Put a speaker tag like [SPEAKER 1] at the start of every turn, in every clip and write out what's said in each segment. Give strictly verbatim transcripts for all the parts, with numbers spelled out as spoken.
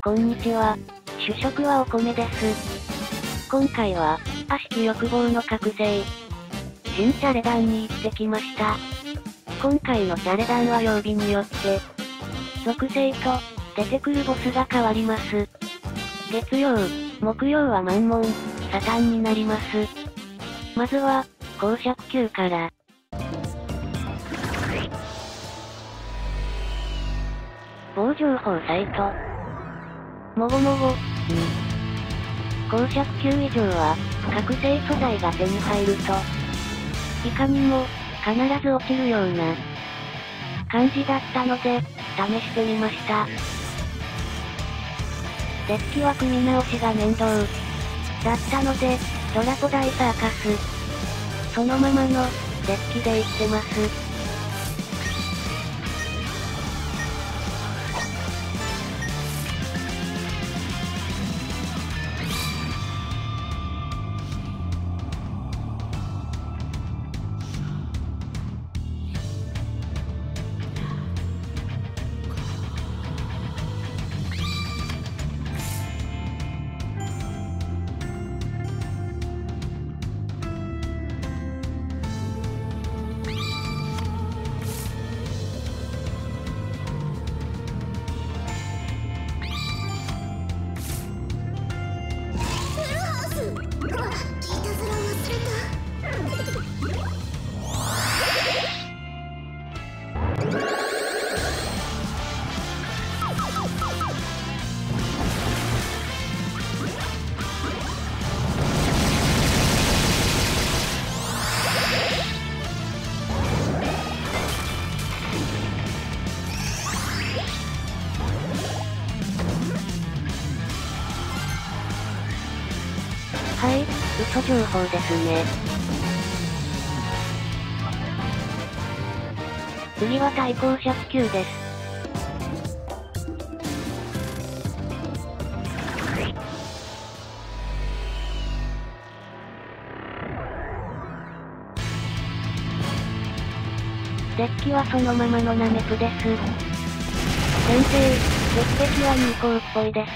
[SPEAKER 1] こんにちは。主食はお米です。今回は、悪しき欲望の覚醒。新チャレ団に行ってきました。今回のチャレ団は曜日によって、属性と、出てくるボスが変わります。月曜、木曜は満門、サタンになります。まずは、公爵級から。某情報サイト。もごもご、ん。公爵級以上は、覚醒素材が手に入ると、いかにも、必ず落ちるような、感じだったので、試してみました。デッキは組み直しが面倒。だったので、ドラポ大サーカス。そのままの、デッキでいってます。はい、嘘情報ですね。次は対公爵級です。デッキはそのままのナメプです。先生、鉄壁はニーコーっぽいです。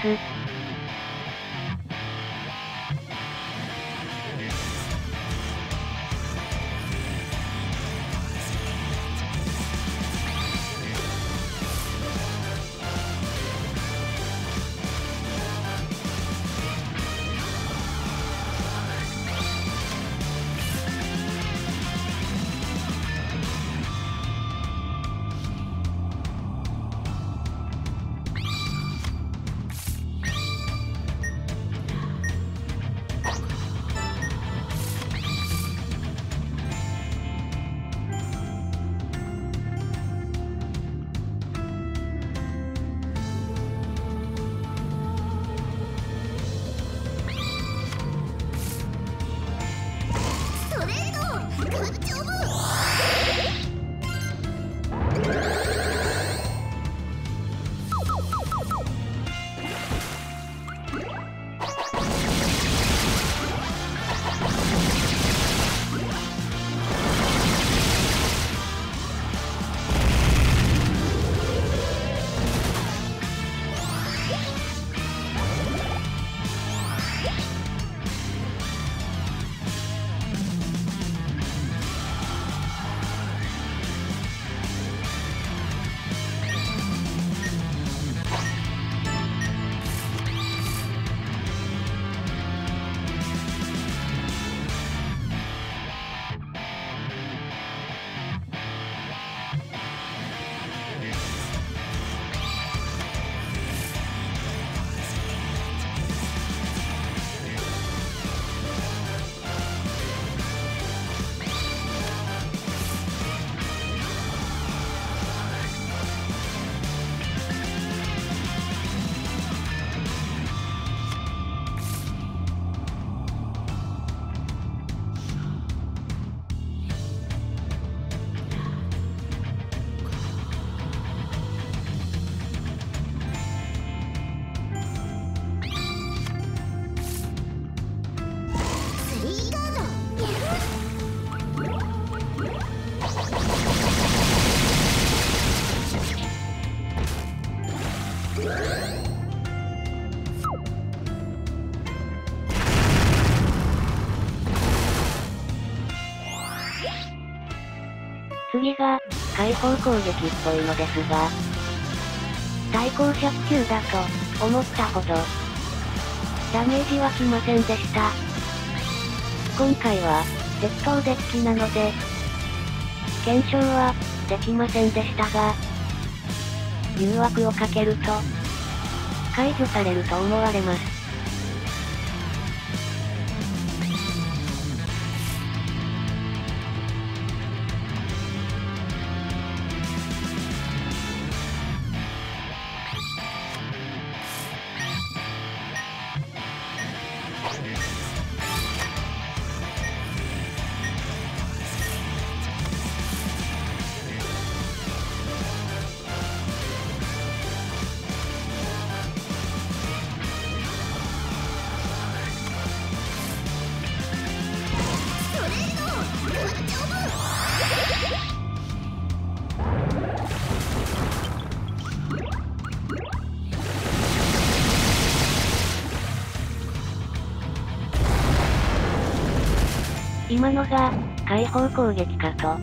[SPEAKER 1] 次が、開放攻撃っぽいのですが、対向射級だと、思ったほど、ダメージはきませんでした。今回は、適当デッキなので、検証は、できませんでしたが、誘惑をかけると、解除されると思われます。今のが、開放攻撃かと。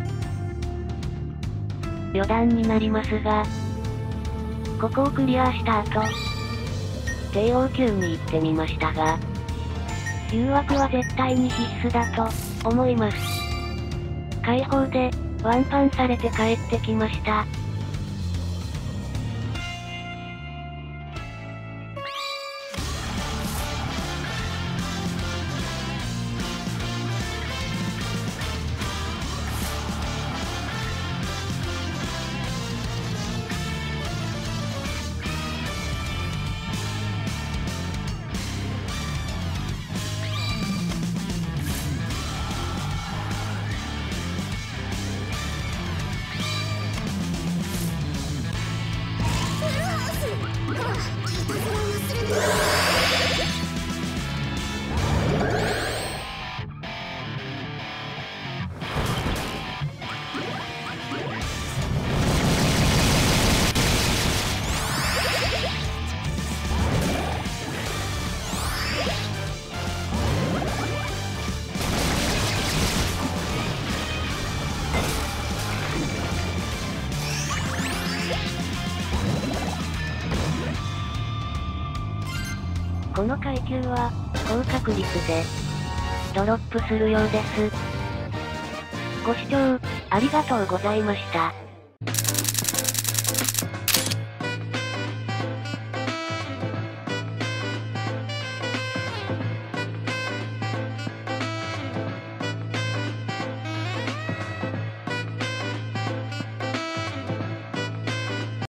[SPEAKER 1] 余談になりますが、ここをクリアした後、帝王級に行ってみましたが、誘惑は絶対に必須だと、思います。開放で、ワンパンされて帰ってきました。この階級は、高確率で、ドロップするようです。ご視聴、ありがとうございました。